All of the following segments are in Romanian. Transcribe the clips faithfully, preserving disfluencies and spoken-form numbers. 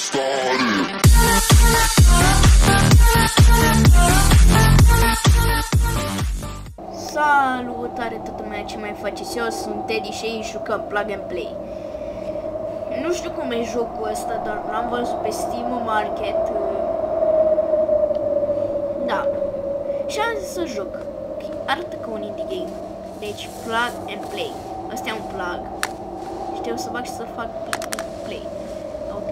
started. Salutare toată lumea, ce mai faceți? Eu sunt Teddy și aici jucăm Plug and Play. Nu știu cum e jocul ăsta, dar l-am văzut pe Steam Market. Da. Și am zis să joc. Arată ca un indie game. Deci Plug and Play. Ăsta e un plug. Și trebuie să fac și să fac play. Ok.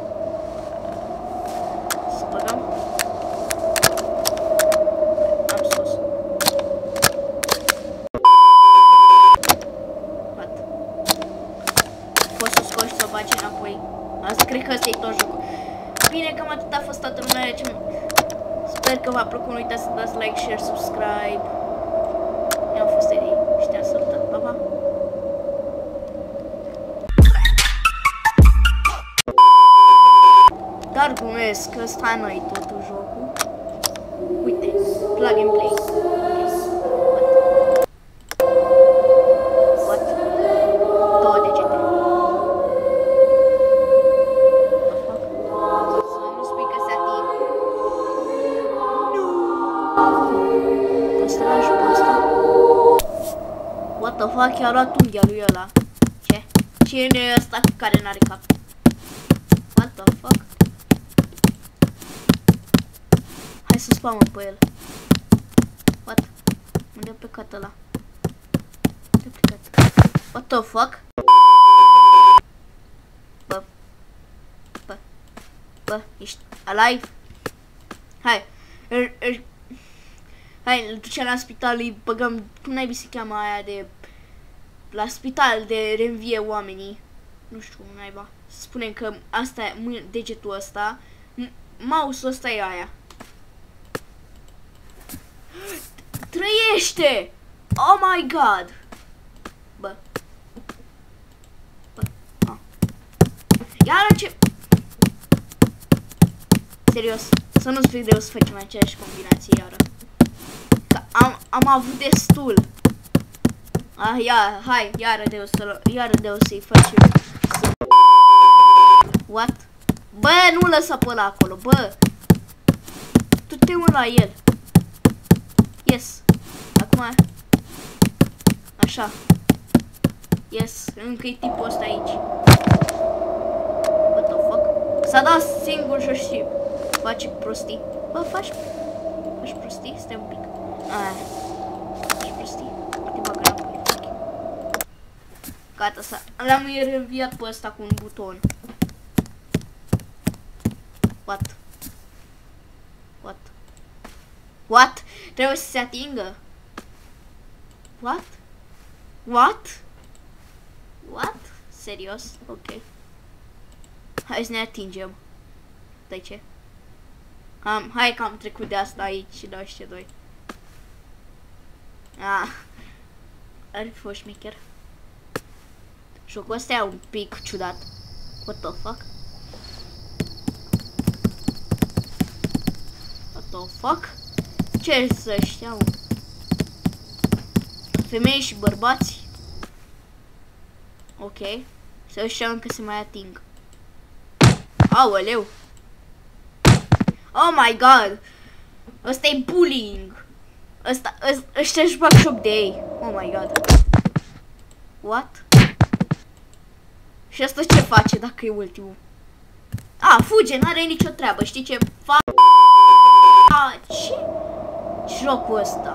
Să băgăm. Am sus. What? Poți să scoți să o bagi înapoi. Asta cred că ăsta e tot jocul. Bine, cam atât a fost toată lumea. Sper că v-a plăcut. Nu uitați să dați like, share, subscribe. Eu am fost Eddie și te-am salutat. Pa, pa! Dar glumesc că ăsta nu-i totul jocul. Uite, Plug and Play. What? Două degete. What the fuck? Să nu spui că se ating. Nu. Poți să lași pe ăsta? What the fuck? I-a luat unghia lui ăla. Ce? Cine e ăsta care n-are cap? What the fuck? Hai să spamă pe el. What? Unde a plecat ăla? Unde a plecat? What the fuck? Bă. Bă. Bă, ești alive? Hai. Er, er. Hai, îl ducem la spital, îi băgăm, cum naibii se cheamă aia de... La spital de reînvie oamenii. Nu știu cum naiba. Să spunem că asta e, degetul ăsta, mouse-ul ăsta e aia. Trăiește! Oh my god! Bă. Bă. Ah. Iar ce... Serios, să nu-ți fie greu să facem aceeași combinație iară. Că am, am avut destul. Ah, ia, hai, iară de o să, iară de o să-i facem. Să... What? Bă, nu lăsa pe ăla acolo, bă! Tu te mă la el. Yes. Acum... Așa. Yes. Încă-i tipul ăsta aici. What the fuck? S-a dat singur și și face prostii. Bă, faci... Faci prostii? Stai un pic. Aia. Faci prostii. Te bag înapoi. Gata, s-a... L-am reînviat pe ăsta cu un buton. What? What? What? Trebuie să se atingă? What? What? What? Serios? Ok. Hai să ne atingem. De ce? Am, hai că am trecut de asta aici, da, ăștia doi. Ah. Ar fi fost șmecher. Jocul ăsta e un pic ciudat. What the fuck? What the fuck? Ce să știau? Femei și bărbați? Ok. Să ăștia încă se mai ating. Aoleu! Oh my god! Ăsta e bullying! Ăsta, ăștia își bag joc de ei. Oh my god. What? Și asta ce face dacă e ultimul? A, fuge, n-are nicio treabă. Știi ce fac? Ce? Jocul ăsta.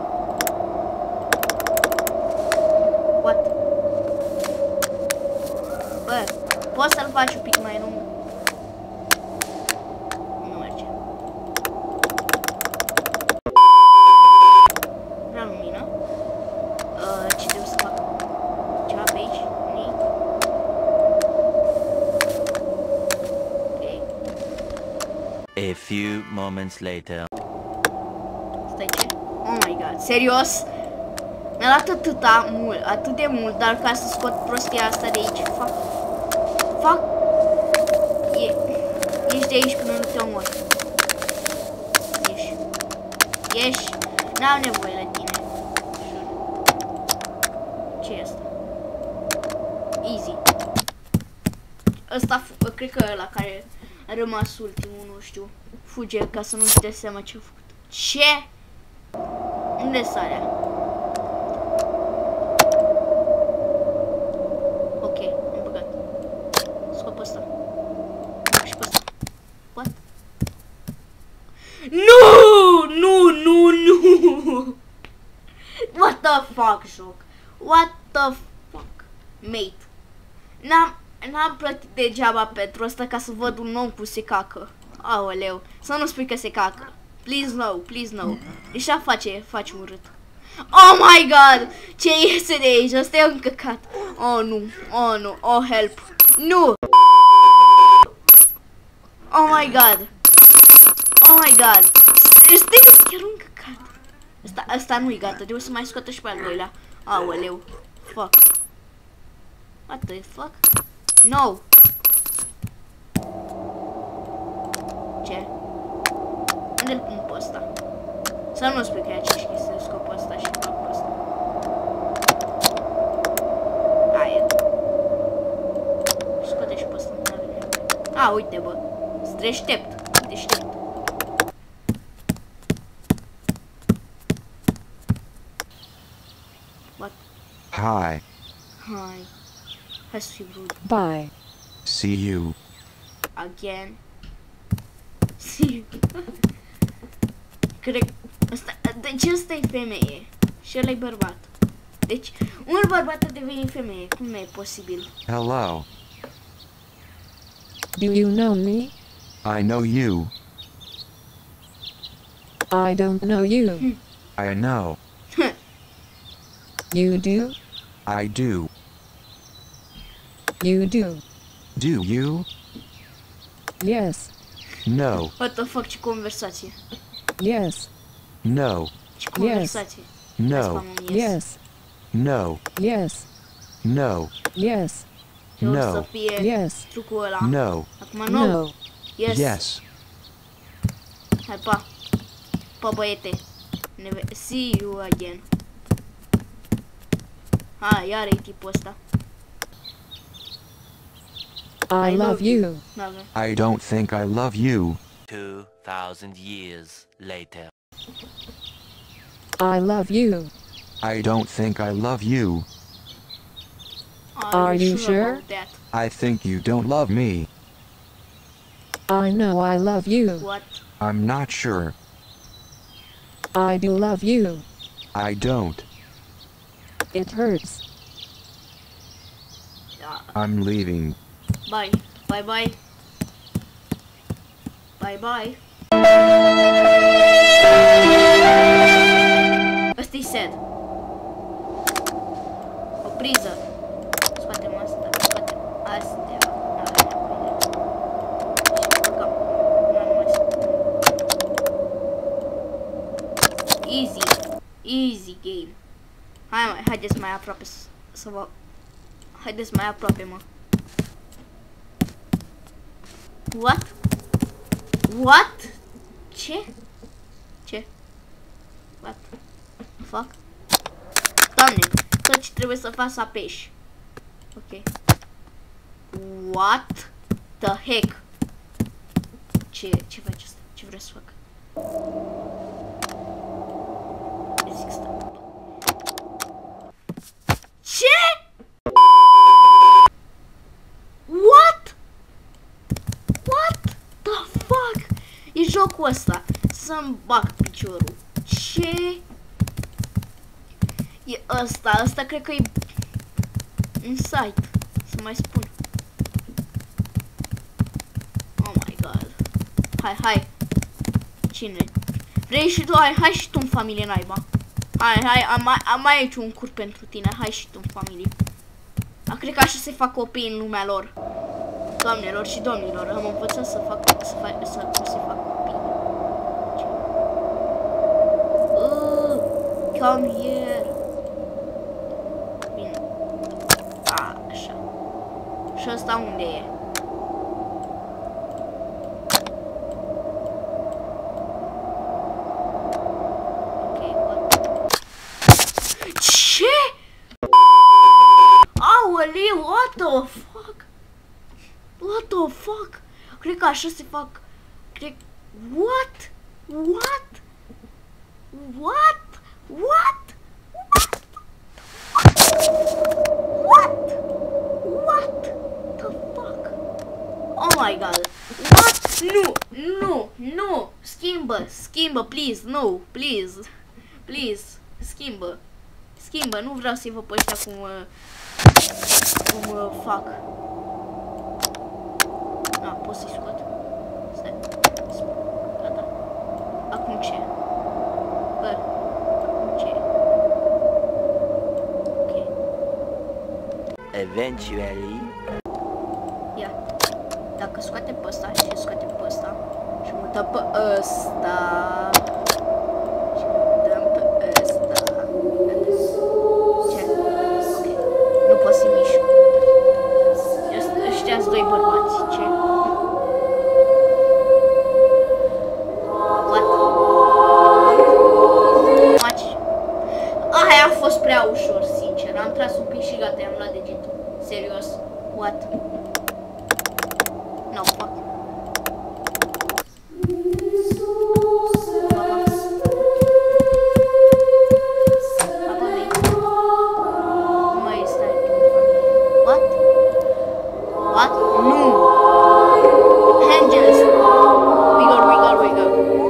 What? Bă, poți să-l faci un pic mai lung? Nu merge. Vrea lumină. Uh, ce trebuie să fac? Ceva pe aici? Nimic. Ok. A few moments later. Stai ce? Oh my god, serios? Mi-a luat atâta mult, atât de mult, dar ca să scot prostia asta de aici. Fac. Fac. E, ești de aici până nu te omor. Ieși. Ieși. N-am nevoie de tine. Ce e asta? Easy. Ăsta, cred că ăla care A rămas ultimul, nu știu. Fuge ca să nu-și dea seama ce a făcut. Ce? Unde sarea? Ok, am băgat. Scop ăsta. Și pe ăsta. What? Nu! Nu, nu, nu! What the fuck, joc? What the fuck? Mate. N-am... N-am plătit degeaba pentru asta ca să văd un om cu se cacă. Aoleu, să nu spui că se cacă. Please no, please no. Deja face, face urât. Oh my god! Ce iese de aici? Asta e un căcat. Oh nu, oh nu, oh help. Nu! Oh my god. Oh my god. Este chiar un căcat. Asta, asta nu-i gata, trebuie să mai scoată și pe al doilea. Aoleu. Fuck. What the fuck? No! Ce? Unde-l pun pe ăsta? Să nu spui că e aceeași chestie, scopul ăsta și fac pe ăsta. Aia. Scoate și pe ăsta. A, uite bă. Sunt deștept. Deștept. What? Hi. Hai. Hai să fii rude. Bye. See you. Again. See you. Cred... Asta... Deci ăsta e femeie. Și ăla e bărbat. Deci, un bărbat a devenit femeie. Cum e posibil? Hello. Do you know me? I know you. I don't know you. I know. You do? I do. You do. Do you? Yes. No. What the fuck, ce conversație. Yes. No. Ce conversație. No. Asta nu ies. Yes. No. Yes. No. Yes. Și o să No. fie Yes. trucul ăla. No. Acum nu. No. Yes. Yes. Hai, pa. Pa, băiete. Ne ve- See you again. Hai, iar e tipul ăsta. I, I love, love you. N-avem. I don't think I love you. Two thousand years later. I love you. I don't think I love you. Are you sure? about that? I think you don't love me. I know I love you. What? I'm not sure. I do love you. I don't. It hurts. Da. I'm leaving. Bye. Bye bye. Bye bye. Ăsta-i sad. O priză. Scoatem asta, scoatem astea. N-avem nevoie. Și băgăm. N-am mai spus. Easy. Easy game. Hai mai, haideți mai aproape să, să vă... Haideți mai aproape, mă. What? What? Ce? Ce? What? Fuck? Doamne, tot ce trebuie să faci să apeși. Ok. What the heck? Ce, ce faci asta? Ce vrei să fac? Zic asta. Ce? What? What the fuck? E jocul ăsta. Să-mi bag piciorul. Ce? E ăsta. Ăsta cred că e un site. Să mai spun. Oh my god. Hai, hai. Cine? Vrei și tu? Hai, hai și tu în familie, naiba. Hai, hai, am mai, am mai aici un cur pentru tine. Hai și tu în familie. A, cred că așa se fac copii în lumea lor. Doamnelor și domnilor, am învățat să fac, să fac, să, să se fac copii. Uh, come here. Bine. A, așa. Și ăsta unde e? Aoleu, what the fuck? What the fuck? Cred că așa se fac. Cred... What? What? What? What? What? What? The fuck? Oh my god. What? Nu, nu, nu. Schimbă, schimbă, please, no, please. Please, schimbă. Schimbă, nu vreau să-i văd pe ăștia cum, uh, cum uh, fac. Da, pot să-i scot. Stai. Gata. Acum ce? Bă, acum ce? Ok. Eventually. Ia. Dacă scoatem pe ăsta și scoatem pe ăsta și mutăm pe ăsta și mutăm pe ăsta. Ce? Ok. Nu pot să-i mișc. Ăștia-s doi bărbați. Ce? What? Maci. Aia a fost prea ușor, sincer. Am tras un pic și gata, i-am luat degetul. Serios. What? No, fuck. What? Nu! Angels! Wiggle, wiggle, wiggle.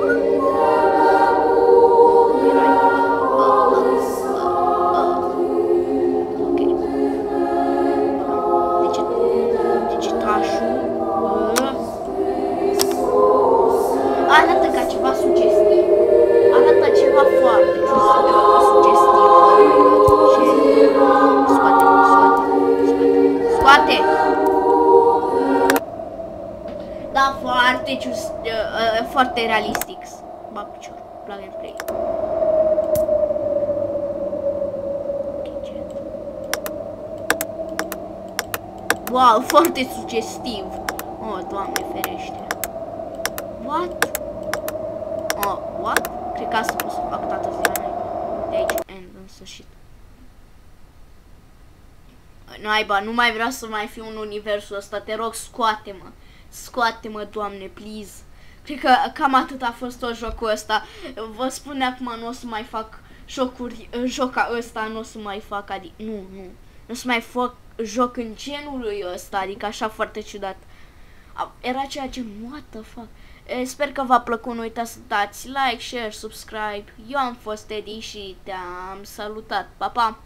Okay, right. Uh, uh, uh. Ok. Deci, digitașul. Arată ca ceva sugestiv. Arată ceva foarte sugestiv. Și scoate, scoate, scoate, scoate! Da, foarte just, uh, uh, foarte realistic. Ba picior, plug and play. Ok, ce? Wow, foarte sugestiv. Oh, Doamne ferește. What? Oh, what? Cred că asta pot să fac toată ziua. De aici, end, în sfârșit. Naiba, nu mai vreau să mai fiu în universul ăsta, te rog, scoate-mă. Scoate-mă, Doamne, please. Cred că cam atât a fost tot jocul ăsta. Vă spun acum, nu o să mai fac jocuri, joca ăsta, nu o să mai fac, adică, nu, nu. Nu o să mai fac joc în genul ăsta, adică așa foarte ciudat. Era ceea ce, what the fuck. Sper că v-a plăcut, nu uitați să dați like, share, subscribe. Eu am fost Eddie și te-am salutat. Pa, pa!